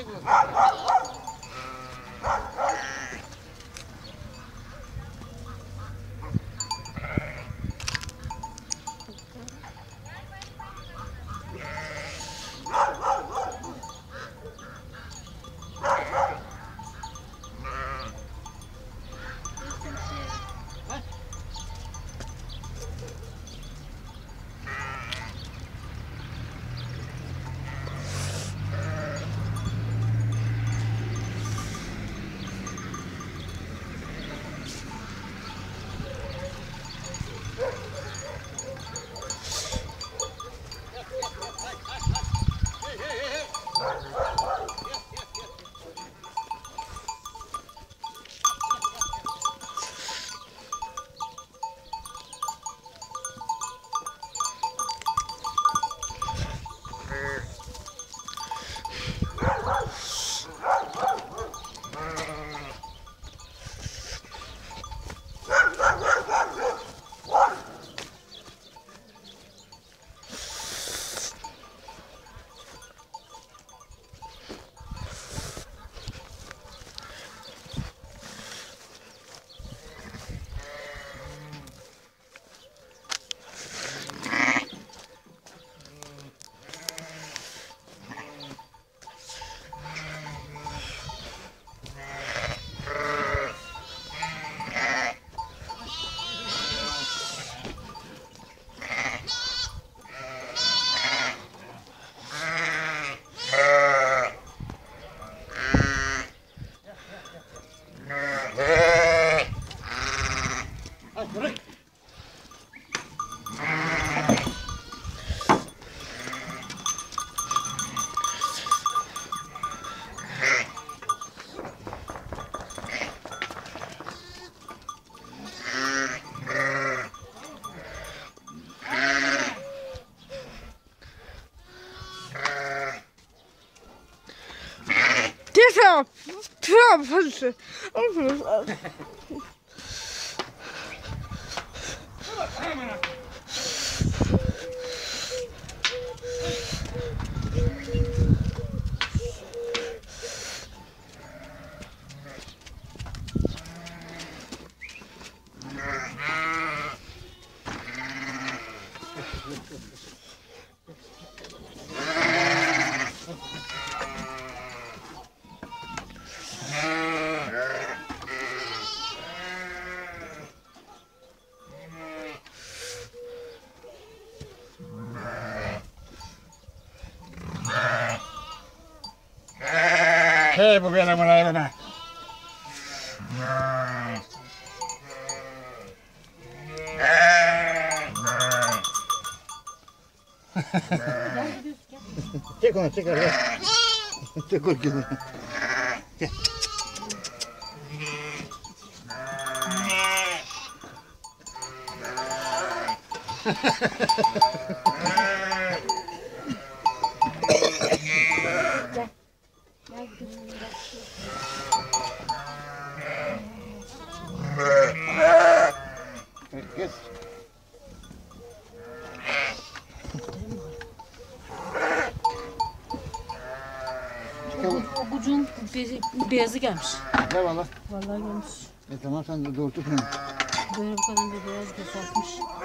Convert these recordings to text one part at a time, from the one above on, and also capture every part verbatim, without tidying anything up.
Tja, tja, falsche. Hei, bu benim olayına. Çek onu, çek onu. Çek onu. Gel. Gel. O bucuğun beyazı, beyazı gelmiş. Gel valla. Vallahi gelmiş. E tamam sen de doğru tutun. Böyle bu kadar da beyaz göstermiş.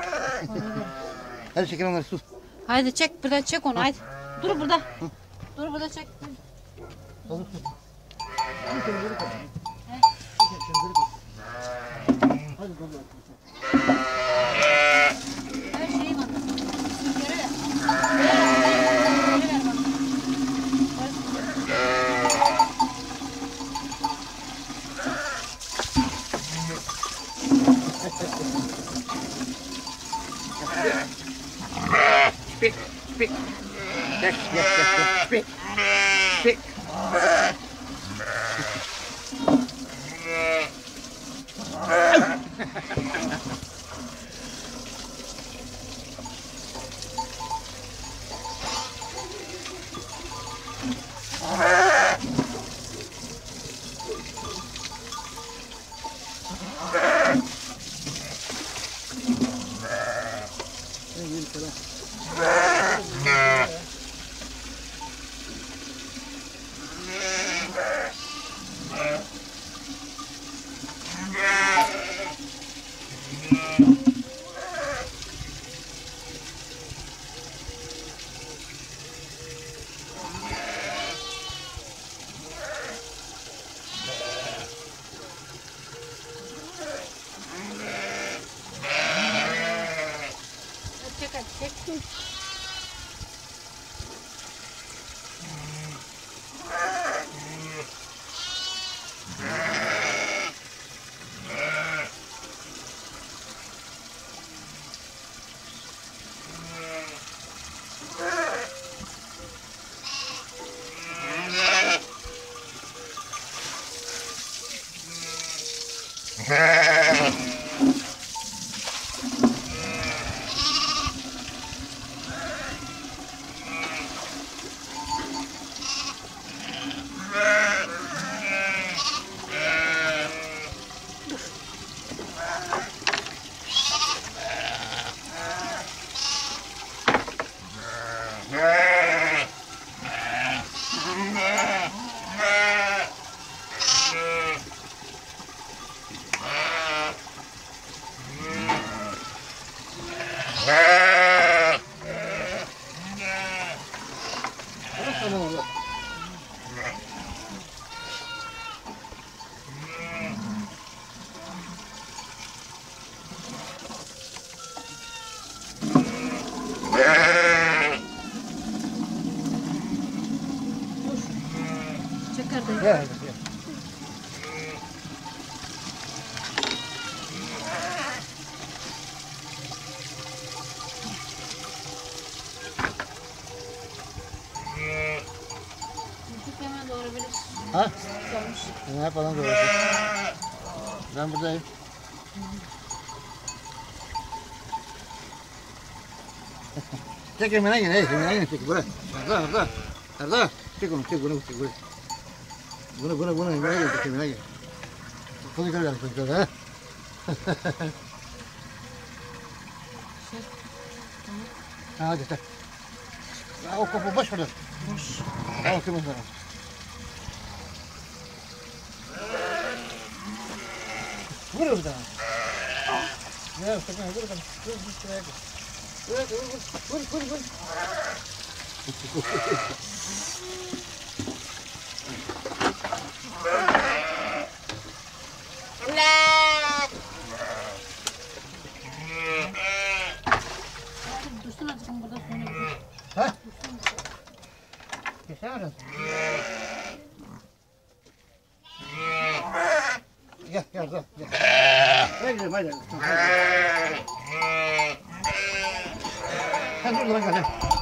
Hadi çekin onları sus. Haydi çek burada çek onu haydi. Dur burada. Dur burada çek. Hadi tut. Hadi hadi. Her şeyi var. Süngeri ver. Süngeri ver bana. Spik, spik. Gel, gel, gel, spik. Spik. Aman Allah. Çeker dayı. Gel hadi gel. Çocuk hemen doğrayabilir. Ha? Güzelmiş. Ne yapalım doğrusu? Ben buradayım. Çek Emine yine, Emine yine çek. Buraya. Arda, Arda. Arda. Çek onu, çek bunu, çek bunu. Bunu, bunu, bunu, Emine gel, çek Emine gel. Kolu yukarı gel, kolu yukarı, ha? Ha, hadi, çek. Ya, o kopu boş ver. Boş. Al kımız sana. Vur bir daha. Ya, sakın, vur bakalım. Vur, vur, şuraya gel. Vur, vur, vur, vur, vur. Dursun artık burada sonra. Ha? Keser misin? Gel, gel, gel. Gel, gel, gidelim, hadi. Sen dur, lan gel.